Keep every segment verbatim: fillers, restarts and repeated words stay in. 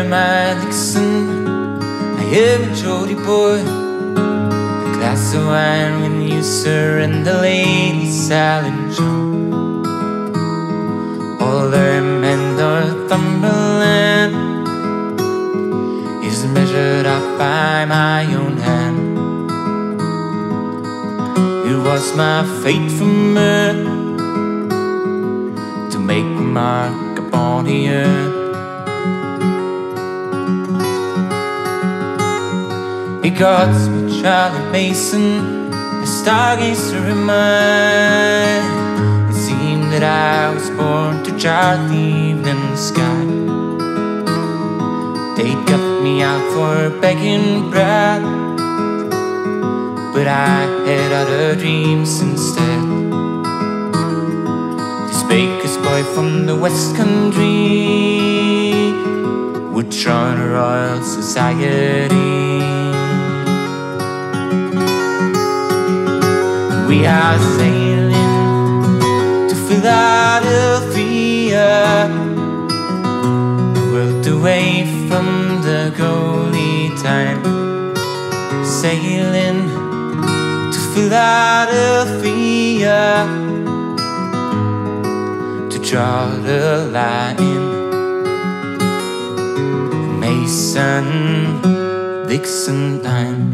hear my Dixon, I hear a Jody boy. A glass of wine when you surrender, Lady Salad John. All their men Northumberland is measured up by my own hand. It was my fate from earth to make a mark upon the earth. It God's with Charlie Mason, a stargazer in mine. It seemed that I was born to chart the evening sky. They got me out for begging bread, but I had other dreams instead. This baker's boy from the West Country would join a Royal Society. We are sailing to Philadelphia, a world away from the goalie time. Sailing to Philadelphia to draw the line. Mason-Dixon line.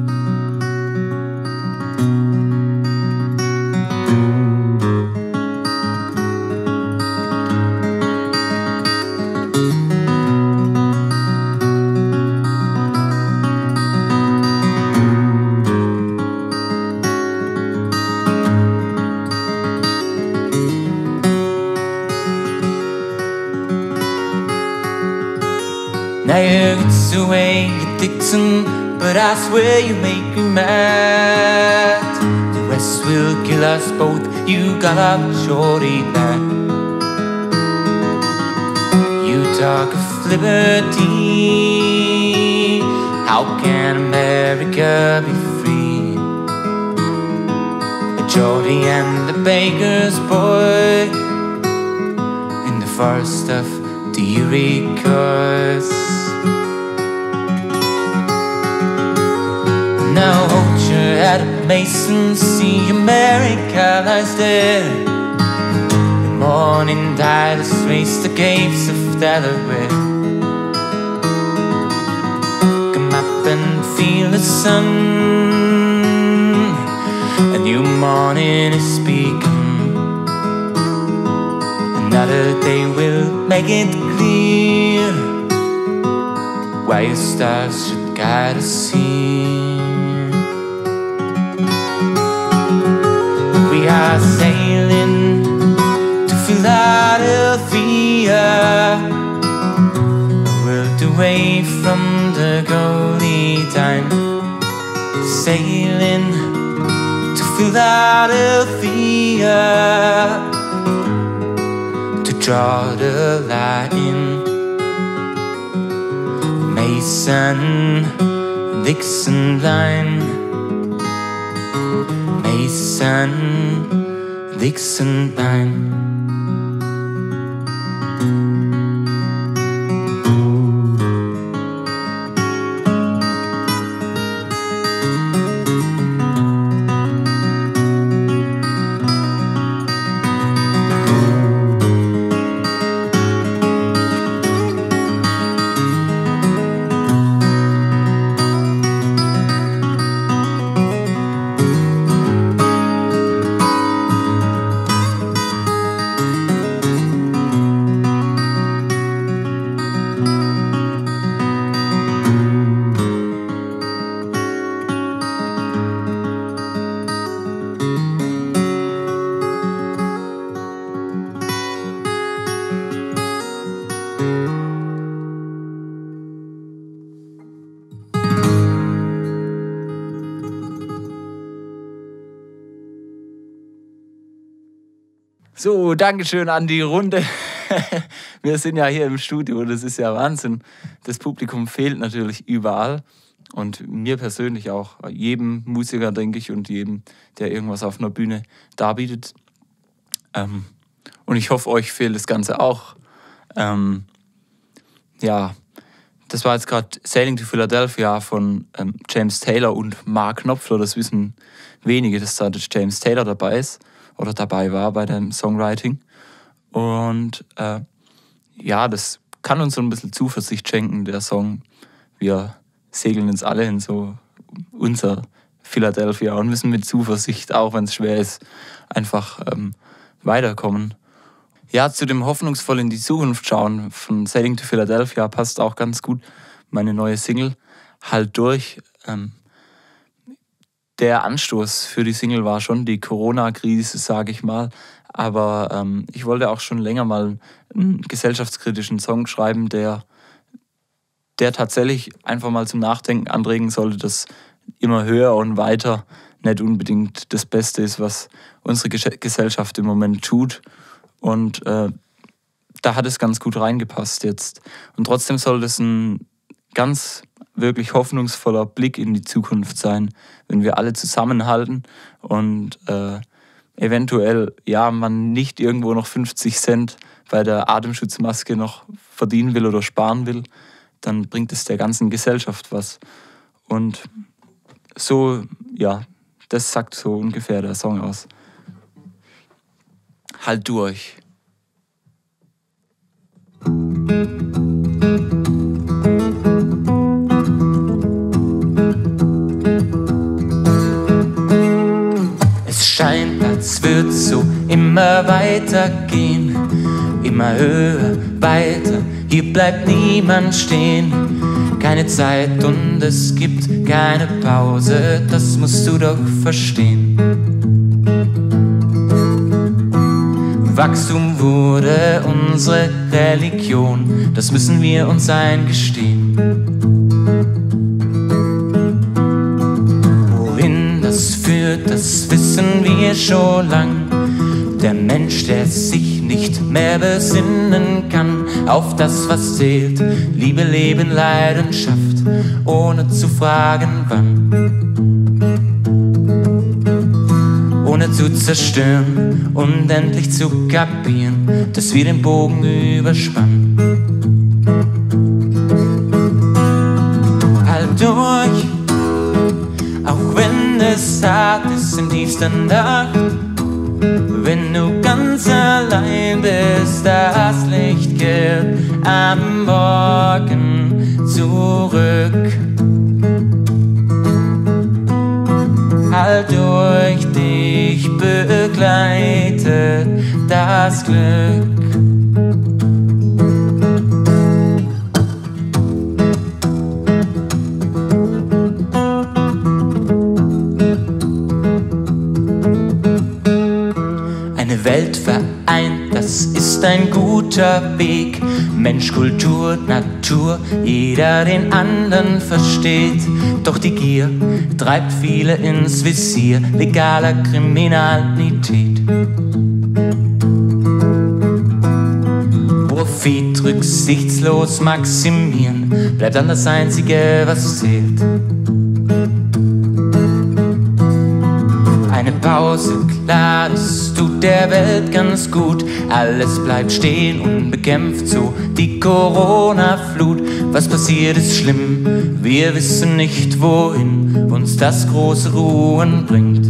Now you get away, you Dixon, but I swear you make me mad. The West will kill us both, you got up shorty back. You talk of liberty, how can America be free? A Geordie and the baker's boy in the forest of the Iroquois. Now hold your head up, Mason, see America lies there. The morning tide has raised the caves of Delaware. Come up and feel the sun, a new morning is begun. Another day will make it clear why your stars should guide us here. We are sailing to Philadelphia, a world away from the goalie time. Sailing to Philadelphia to draw the line. Mason-Dixon line. Mason-Dixon line. So, Dankeschön an die Runde. Wir sind ja hier im Studio, das ist ja Wahnsinn. Das Publikum fehlt natürlich überall. Und mir persönlich auch, jedem Musiker, denke ich, und jedem, der irgendwas auf einer Bühne darbietet. Ähm, und ich hoffe, euch fehlt das Ganze auch. Ähm, ja, Das war jetzt gerade Sailing to Philadelphia von ähm, James Taylor und Mark Knopfler. Das wissen wenige, dass da James Taylor dabei ist oder dabei war bei dem Songwriting. Und äh, ja, das kann uns so ein bisschen Zuversicht schenken, der Song. Wir segeln uns alle in so unser Philadelphia und müssen mit Zuversicht, auch wenn es schwer ist, einfach ähm, weiterkommen. Ja, zu dem hoffnungsvoll in die Zukunft schauen von Sailing to Philadelphia passt auch ganz gut meine neue Single Halt durch. Ähm, der Anstoß für die Single war schon die Corona-Krise, sage ich mal. Aber ähm, ich wollte auch schon länger mal einen gesellschaftskritischen Song schreiben, der, der tatsächlich einfach mal zum Nachdenken anregen sollte, dass immer höher und weiter nicht unbedingt das Beste ist, was unsere Gesellschaft im Moment tut. Und äh, da hat es ganz gut reingepasst jetzt. Und trotzdem soll das ein ganz wirklich hoffnungsvoller Blick in die Zukunft sein, wenn wir alle zusammenhalten und äh, eventuell ja man nicht irgendwo noch fünfzig Cent bei der Atemschutzmaske noch verdienen will oder sparen will, dann bringt es der ganzen Gesellschaft was. Und so, ja, das sagt so ungefähr der Song aus. Halt durch. Es scheint, als würde es so immer weitergehen. Immer höher, weiter, hier bleibt niemand stehen. Keine Zeit und es gibt keine Pause, das musst du doch verstehen. Wachstum wurde unsere Religion, das müssen wir uns eingestehen. Wohin das führt, das wissen wir schon lang. Der Mensch, der sich nicht mehr besinnen kann auf das, was zählt. Liebe, Leben, Leidenschaft, ohne zu fragen, wann. Ohne zu zerstören und endlich zu kapieren, dass wir den Bogen überspannen. Halt durch, auch wenn es hart ist in tiefster Nacht. Wenn du ganz allein bist, das Licht kehrt am Morgen zurück. Halt durch, dich begleitet das Glück. Eine Welt vereint, das ist ein guter Weg. Mensch, Kultur, Natur, jeder den anderen versteht. Doch die Gier treibt viele ins Visier legaler Kriminalität. Profit rücksichtslos maximieren bleibt dann das Einzige, was zählt. Eine Pause, klar, das tut der Welt ganz gut. Alles bleibt stehen, unbekämpft, so die Corona-Flut. Was passiert, ist schlimm, wir wissen nicht, wohin uns das große Ruhen bringt.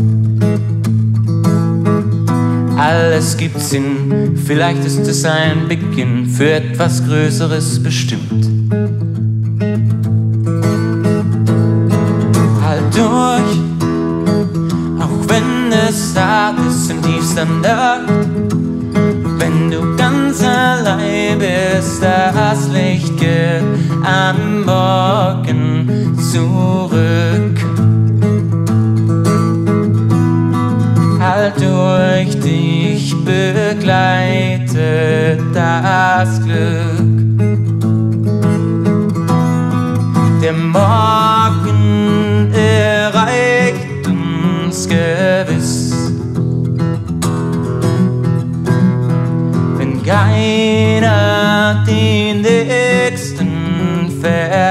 Alles gibt Sinn, vielleicht ist es ein Beginn für etwas Größeres bestimmt. Halt durch, auch wenn es hart ist in tiefster Nacht. Wenn du ganz allein bist, das Licht geht am Morgen zurück. Halt durch, dich begleitet das Glück. Der Morgen erreicht uns gewiss, wenn keiner den Nächsten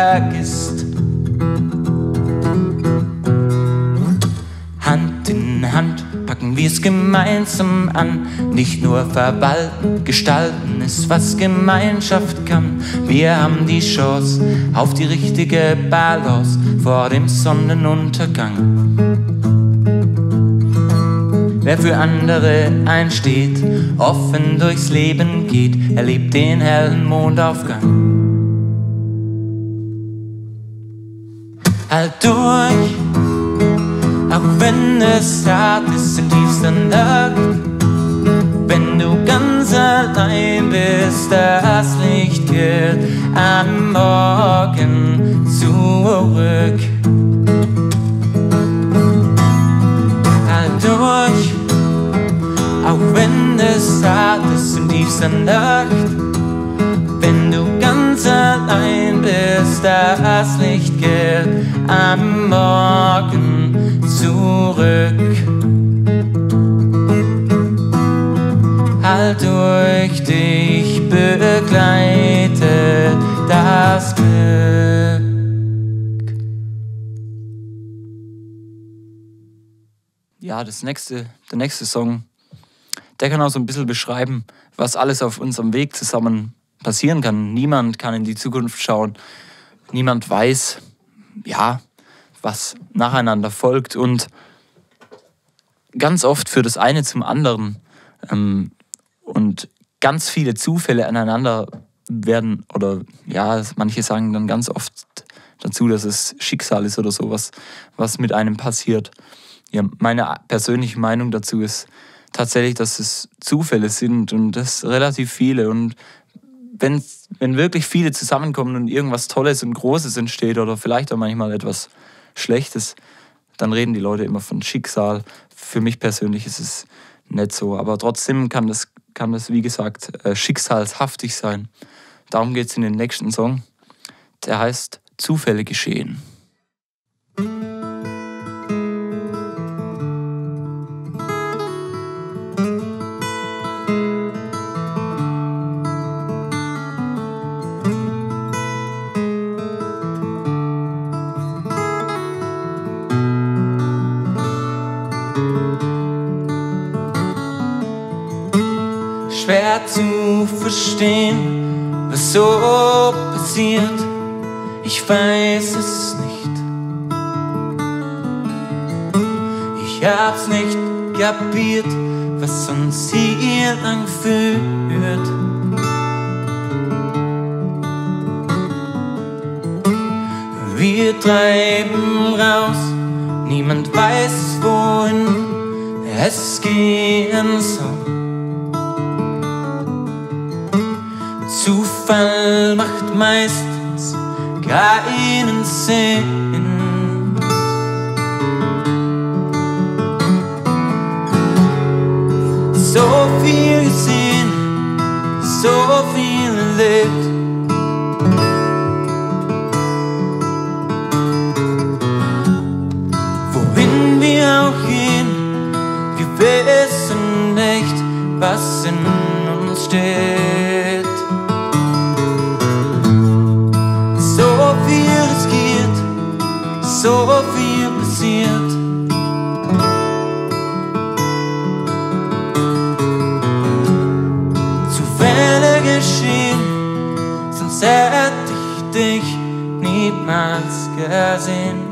vergisst. Hand in Hand packen wir es gemeinsam an. Nicht nur verwalten, gestalten ist, was Gemeinschaft kann. Wir haben die Chance auf die richtige Balance vor dem Sonnenuntergang. Wer für andere einsteht, offen durchs Leben geht, erlebt den hellen Mondaufgang. Halt durch, auch wenn es hart ist in tiefster Nacht. Wenn du ganz allein bist, das Licht kehrt am Morgen zurück. Halt durch, auch wenn es hart ist in tiefster Nacht. Wenn du ganz allein bist, das Licht kehrt am Morgen zurück. Halt durch, dich begleite das Glück. Ja, das nächste, der nächste Song, der kann auch so ein bisschen beschreiben, was alles auf unserem Weg zusammen passieren kann. Niemand kann in die Zukunft schauen. Niemand weiß, ja, was nacheinander folgt. Und ganz oft führt das eine zum anderen. Ähm, und ganz viele Zufälle aneinander werden, oder ja, manche sagen dann ganz oft dazu, dass es Schicksal ist oder sowas, was mit einem passiert. Ja, meine persönliche Meinung dazu ist tatsächlich, dass es Zufälle sind und das relativ viele. Und wenn, wenn wirklich viele zusammenkommen und irgendwas Tolles und Großes entsteht oder vielleicht auch manchmal etwas Schlechtes, dann reden die Leute immer von Schicksal. Für mich persönlich ist es nicht so. Aber trotzdem kann das, kann das wie gesagt, schicksalshaftig sein. Darum geht es in den nächsten Song. Der heißt Zufälle geschehen. Schwer zu verstehen, was so passiert, ich weiß es nicht. Ich hab's nicht kapiert, was uns hier lang führt. Wir treiben raus, niemand weiß, wohin es gehen soll. Zufall macht meistens keinen Sinn. So viel gesehen, so viel erlebt. Wohin wir auch gehen, wir wissen nicht, was in uns steht. So viel riskiert, so viel passiert. Zufälle geschehen, sonst hätte ich dich niemals gesehen.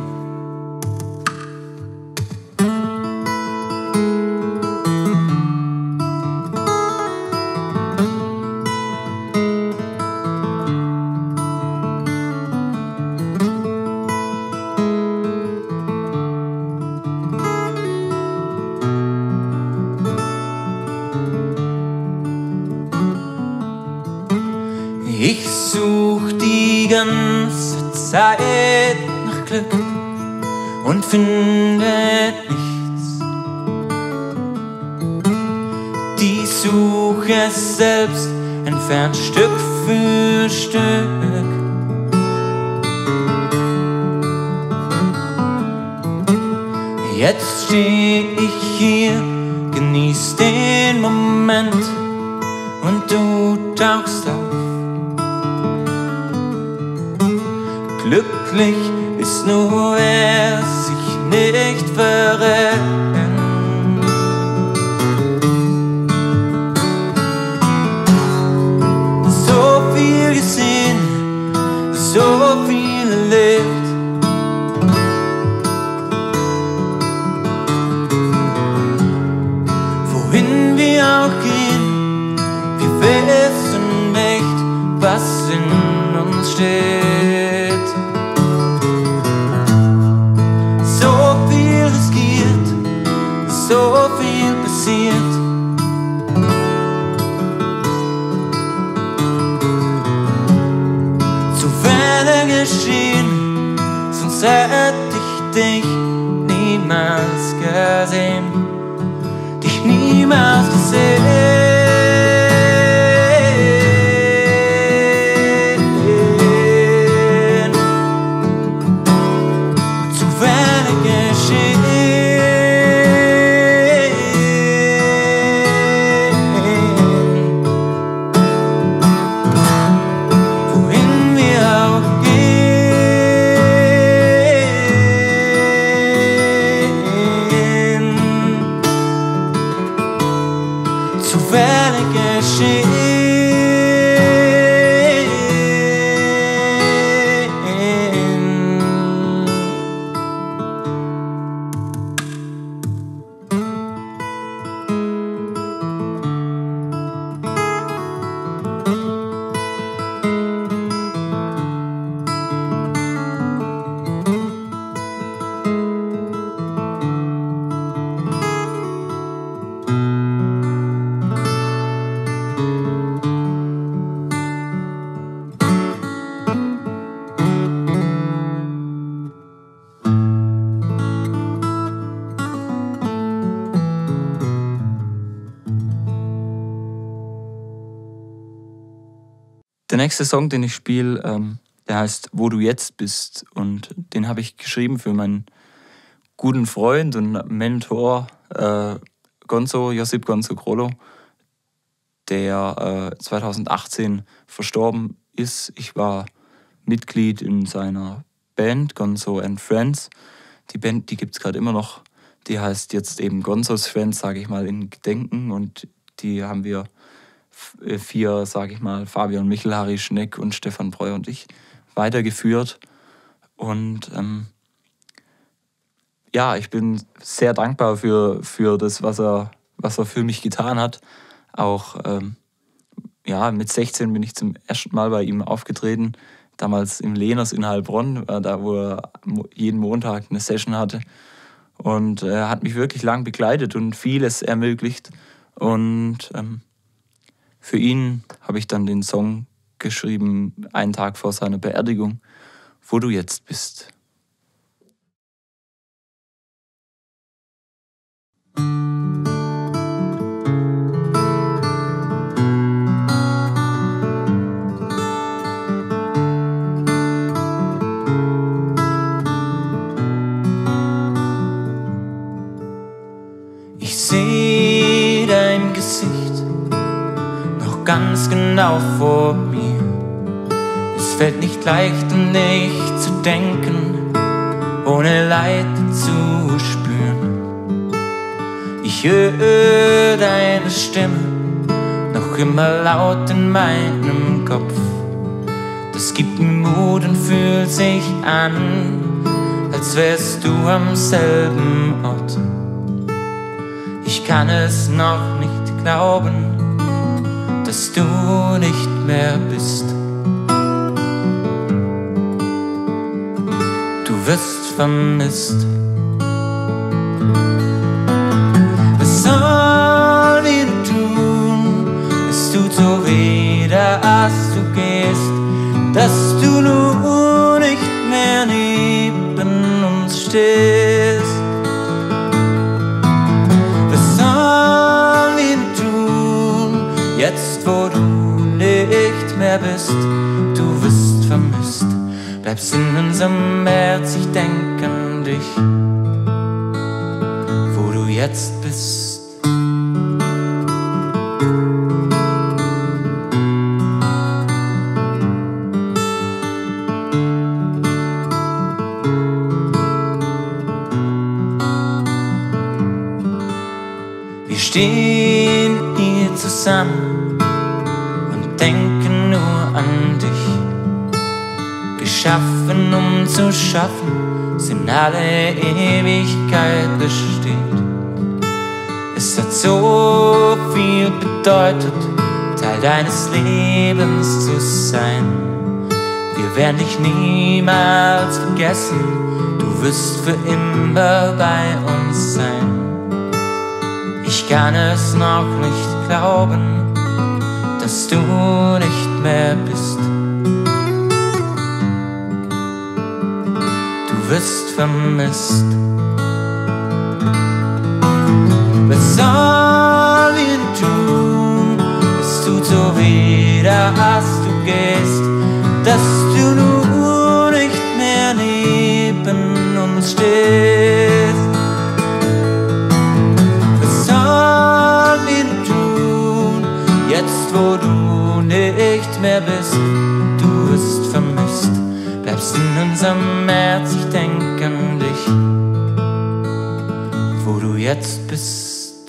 Ich such die ganze Zeit nach Glück und finde nichts. Die Suche selbst entfernt Stück für Stück. Jetzt steh ich hier, genieß den Moment und du tauchst auf. Glücklich ist nur, wer sich nicht verrennt. passiert. Zufälle geschehen, sonst hätte ich dich niemals gesehen, dich niemals gesehen. Der nächste Song, den ich spiele, ähm, der heißt Wo du jetzt bist. Und den habe ich geschrieben für meinen guten Freund und Mentor äh, Gonzo, Josip Gonzo Grollo, der äh, zweitausendachtzehn verstorben ist. Ich war Mitglied in seiner Band Gonzo and Friends. Die Band, die gibt es gerade immer noch. Die heißt jetzt eben Gonzos Friends, sage ich mal, in Gedenken. Und die haben wir vier, sage ich mal, Fabian Michel, Harry Schneck und Stefan Breuer und ich weitergeführt. Und ähm, ja, ich bin sehr dankbar für, für das, was er, was er für mich getan hat. Auch ähm, ja, mit sechzehn bin ich zum ersten Mal bei ihm aufgetreten. Damals im Lehners in Heilbronn, äh, da wo er jeden Montag eine Session hatte. Und er hat mich wirklich lang begleitet und vieles ermöglicht. Und ähm, für ihn habe ich dann den Song geschrieben, einen Tag vor seiner Beerdigung, Wo du jetzt bist. Ich sehe dein Gesicht ganz genau vor mir. Es fällt nicht leicht, an dich zu denken, ohne Leid zu spüren. Ich höre deine Stimme noch immer laut in meinem Kopf. Das gibt mir Mut und fühlt sich an, als wärst du am selben Ort. Ich kann es noch nicht glauben, dass du nicht mehr bist. Du wirst vermisst. Was sollen wir tun? Es tut so weh, dass du gehst, dass du nur nicht mehr neben uns stehst. Was sollen wir tun? Jetzt, wo du nicht mehr bist, du wirst vermisst. Bleibst in unserem Herz, ich denk an dich, wo du jetzt bist. Wir stehen hier zusammen und denken nur an dich. Geschaffen, um zu schaffen, sind alle Ewigkeit besteht. Es hat so viel bedeutet, Teil deines Lebens zu sein. Wir werden dich niemals vergessen, du wirst für immer bei uns sein. Ich kann es noch nicht glauben, dass du nicht mehr bist. Du wirst vermisst. Was sollen wir tun? Es tut so weh, dass du gehst, dass du nur nicht mehr neben uns stehst. Was sollen wir tun, jetzt wo du nicht mehr bist? Du wirst vermisst, bleibst in unserem Herz, ich denk an dich, wo du jetzt bist.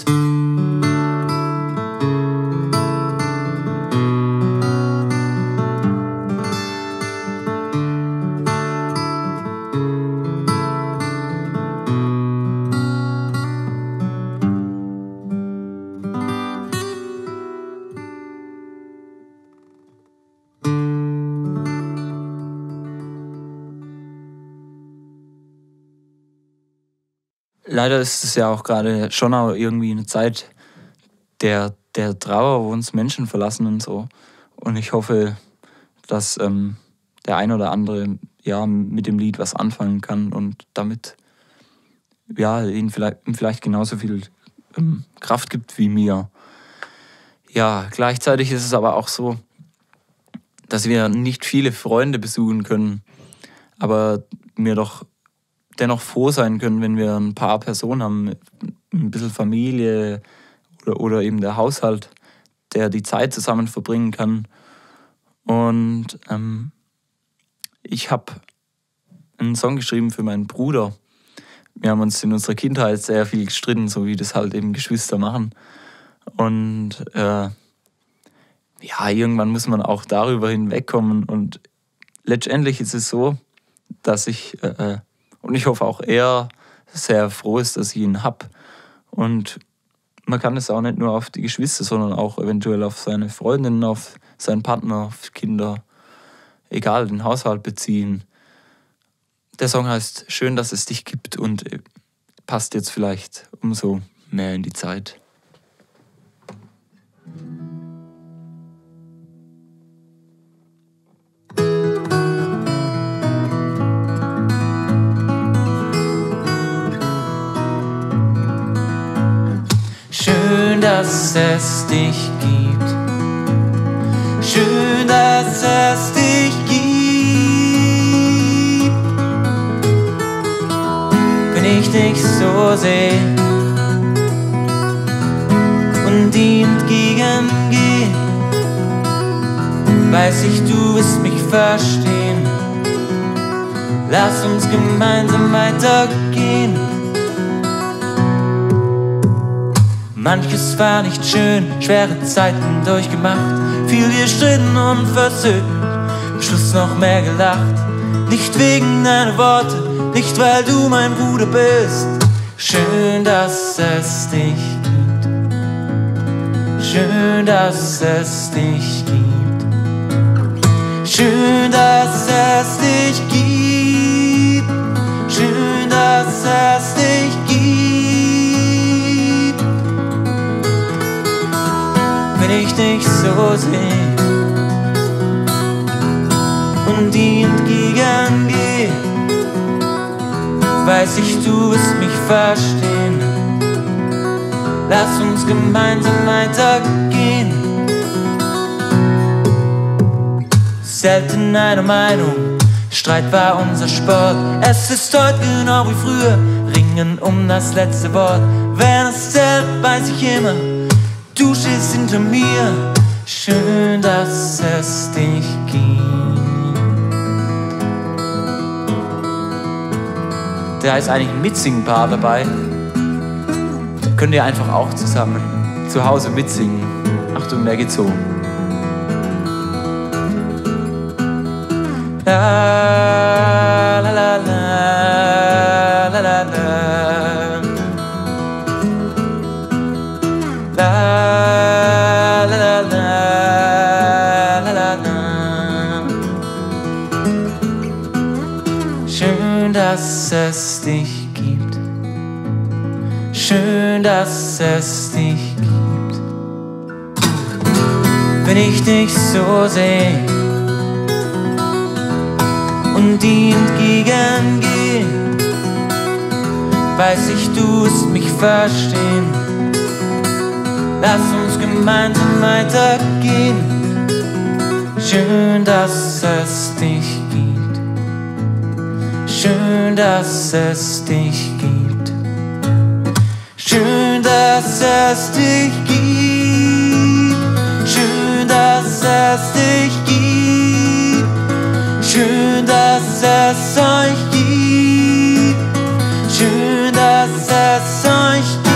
Leider ist es ja auch gerade schon auch irgendwie eine Zeit der, der Trauer, wo uns Menschen verlassen und so. Und ich hoffe, dass ähm, der ein oder andere ja mit dem Lied was anfangen kann und damit ja, ihm vielleicht, ihm vielleicht genauso viel ähm, Kraft gibt wie mir. Ja, gleichzeitig ist es aber auch so, dass wir nicht viele Freunde besuchen können, aber mir doch dennoch froh sein können, wenn wir ein paar Personen haben, ein bisschen Familie oder, oder eben der Haushalt, der die Zeit zusammen verbringen kann. Und ähm, ich habe einen Song geschrieben für meinen Bruder. Wir haben uns in unserer Kindheit sehr viel gestritten, so wie das halt eben Geschwister machen. Und äh, ja, irgendwann muss man auch darüber hinwegkommen. Und letztendlich ist es so, dass ich äh, Und ich hoffe auch er sehr froh ist, dass ich ihn habe. Und man kann es auch nicht nur auf die Geschwister, sondern auch eventuell auf seine Freundinnen, auf seinen Partner, auf Kinder, egal, den Haushalt beziehen. Der Song heißt Schön, dass es dich gibt und passt jetzt vielleicht umso mehr in die Zeit. Schön, dass es dich gibt. Schön, dass es dich gibt. Wenn ich dich so sehe und ihm entgegengehe, weiß ich, du wirst mich verstehen. Lass uns gemeinsam weitergehen. Manches war nicht schön, schwere Zeiten durchgemacht, viel gestritten und versöhnt, am Schluss noch mehr gelacht. Nicht wegen deiner Worte, nicht weil du mein Bruder bist. Schön, dass es dich gibt. Schön, dass es dich gibt. Schön, dass es dich gibt. Schön, dass es dich gibt. Wenn ich dich so sehe und ihm entgegengehe, weiß ich, du wirst mich verstehen. Lass uns gemeinsam weitergehen. Selten eine Meinung, Streit war unser Sport. Es ist heute genau wie früher, ringen um das letzte Wort. Wenn es zählt, weiß ich immer, du stehst hinter mir. Schön, dass es dich gibt. Da ist eigentlich ein Mitsingen-Part dabei. Könnt ihr einfach auch zusammen zu Hause mitsingen. Achtung, der geht so. La la la la la la la. La la la la la la la. Schön, dass es dich gibt. Schön, dass es wenn ich dich so seh und die entgegengehe, weiß ich, du wirst mich verstehen. Lass uns gemeinsam weitergehen. Schön, dass es dich gibt. Schön, dass es dich gibt. Schön, dass es dich gibt. Schön, dass es dich gibt. Schön, dass es euch gibt. Schön, dass es euch gibt.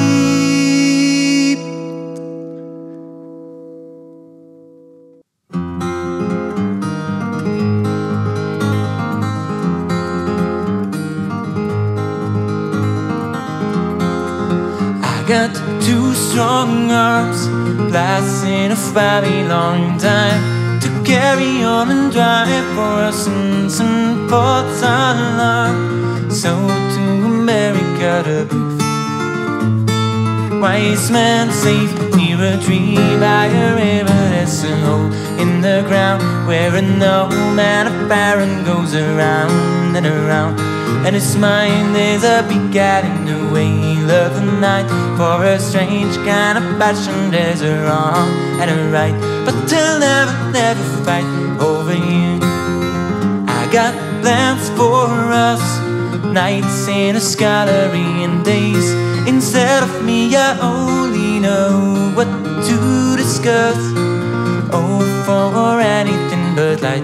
Got two strong arms, blasting a very long time to carry on and drive for us sins and false alarm. So to America to be free. Wise man safe near a tree by a river. There's a hole in the ground where an old man of barren goes around and around. And his mind is a beguiling the wail of the night. For a strange kind of passion, there's a wrong and a right, but they'll never, never fight over you. I got plans for us, nights in a scullery and days instead of me. I only know what to discuss. Oh, for anything but light.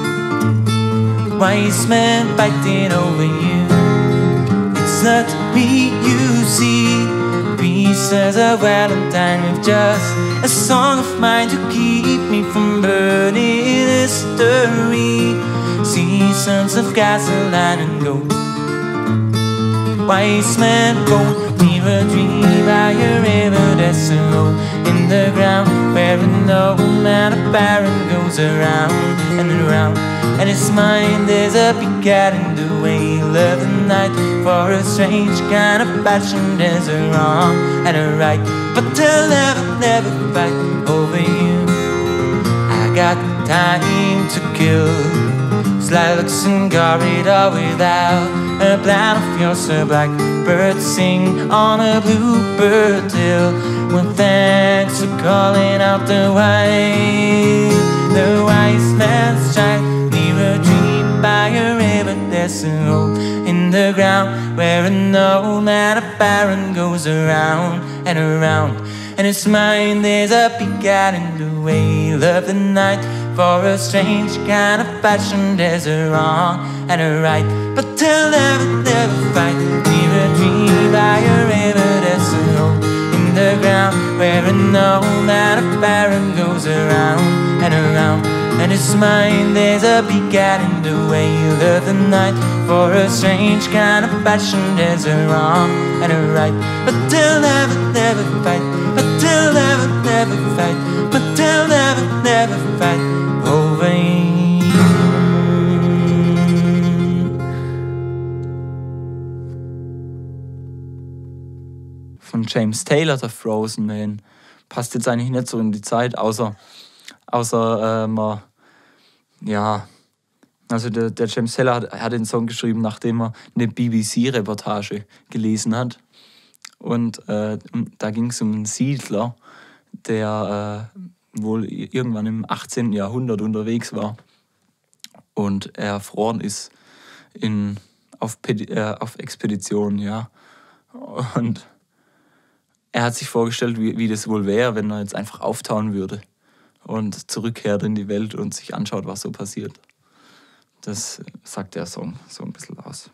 Wise men fighting over you. It's not me you see. Pieces of Valentine with just a song of mine to keep me from burning history. Seasons of gasoline and gold. Wise men go near a dream by a river. There's a hole in the ground where an old man of barren goes around and around. And his mind is a beguiling the wail of the night. For a strange kind of passion, there's a wrong and a right, but they'll never, never fight over you. I got time to kill. Lilacs and corridor without a plan of yours. A blackbird sing on a bluebird hill. When thanks for calling out the wise, the wise man's child. Near a tree by a river, there's a hole in the ground where an old man of barren goes around and around. And his mind is a beguiling the wail of the night. For a strange kind of passion, there's a wrong and a right, but they'll never, never fight. Near a tree by a river, there's a hole in the ground where an old man of barren goes around and around. And his mind is a beguiling the wail of the night. For a strange kind of passion, there's a wrong and a right, but they'll never, never fight. But they'll never, never fight. But they'll never, never fight over you. Von James Taylor, der Frozen Man. Passt jetzt eigentlich nicht so in die Zeit, außer, außer äh, man, ja, also der, der James Taylor hat, hat den Song geschrieben, nachdem er eine B B C-Reportage gelesen hat. Und äh, da ging es um einen Siedler, der äh, wohl irgendwann im achtzehnten Jahrhundert unterwegs war und erfroren ist in, auf, äh, auf Expeditionen, ja. Und er hat sich vorgestellt, wie, wie das wohl wäre, wenn er jetzt einfach auftauen würde und zurückkehrt in die Welt und sich anschaut, was so passiert. Das sagt der Song so ein bisschen aus.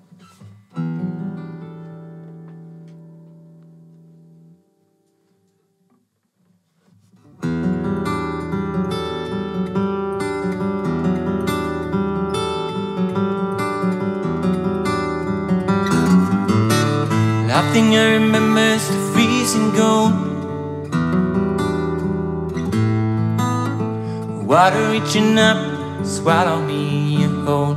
Nothing I remember is the freezing cold. Water reaching up, swallow me whole.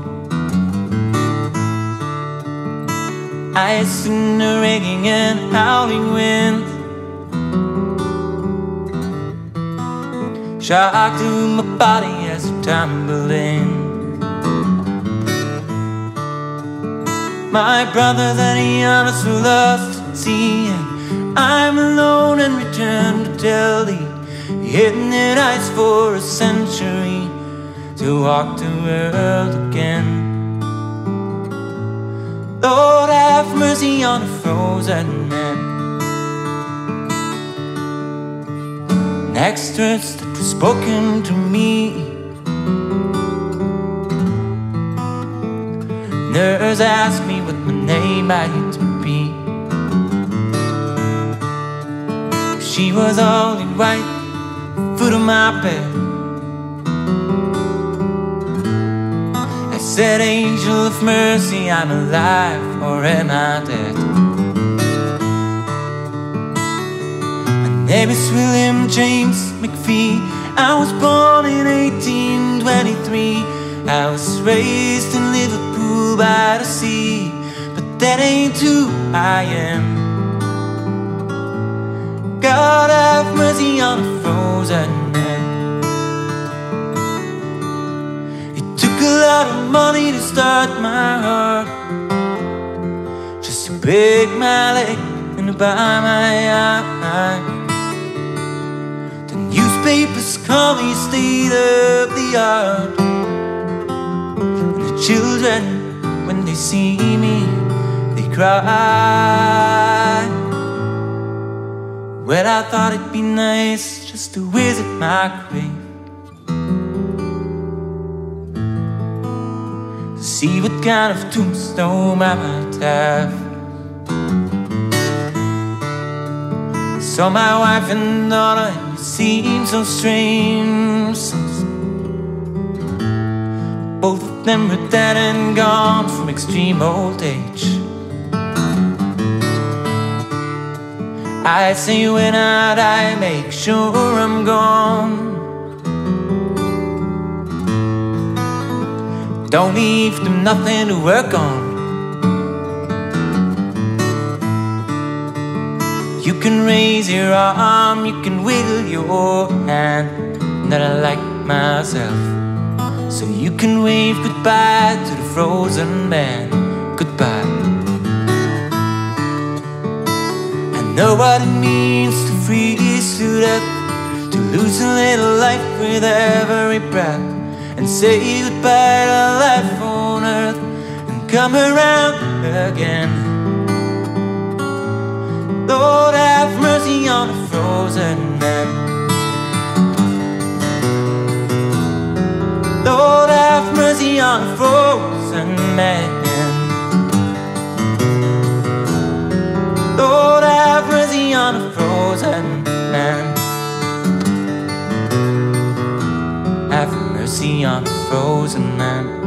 Ice in the raging and howling wind. shock to my body as I tumble in. My brothers and the others were lost at sea, and I'm alone and returned to Delhi, hitting it ice for a century to walk the world again. Lord, have mercy on a frozen man. Next words that were spoken to me, nurse asked me what my name might be. She was all in white, foot of my bed. I said, angel of mercy, I'm alive or am I dead? My name is William James McPhee. I was born in eighteen twenty-three. I was raised in Liverpool by the sea, but that ain't who I am. God have mercy on a frozen man. It took a lot of money to start my heart, just to break my leg and to buy my eye. The newspapers call me state of the art. Children, when they see me, they cry. Well, I thought it'd be nice just to visit my grave, to see what kind of tombstone I might have. Saw my wife and daughter, and it seemed so strange, so both of them were dead and gone from extreme old age. I say when I die, make sure I'm gone. Don't leave them nothing to work on. You can raise your arm, you can wiggle your hand, that I like myself. So you can wave goodbye to the frozen man. Goodbye. I know what it means to freeze to death, to lose a little life with every breath, and say goodbye to life on earth and come around again. Lord, have mercy on a frozen man. Lord, have mercy on a frozen man. Lord, have mercy on a frozen man. Have mercy on a frozen man.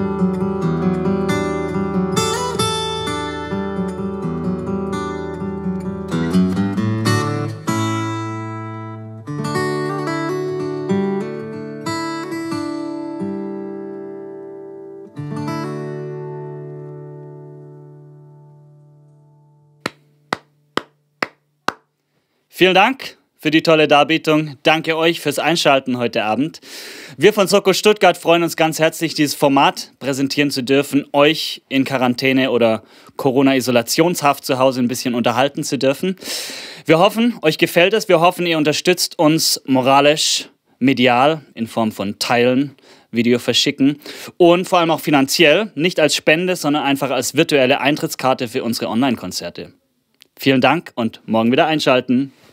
Vielen Dank für die tolle Darbietung. Danke euch fürs Einschalten heute Abend. Wir von Soko Stuttgart freuen uns ganz herzlich, dieses Format präsentieren zu dürfen, euch in Quarantäne oder Corona-Isolationshaft zu Hause ein bisschen unterhalten zu dürfen. Wir hoffen, euch gefällt es. Wir hoffen, ihr unterstützt uns moralisch, medial, in Form von Teilen, Video verschicken und vor allem auch finanziell, nicht als Spende, sondern einfach als virtuelle Eintrittskarte für unsere Online-Konzerte. Vielen Dank und morgen wieder einschalten.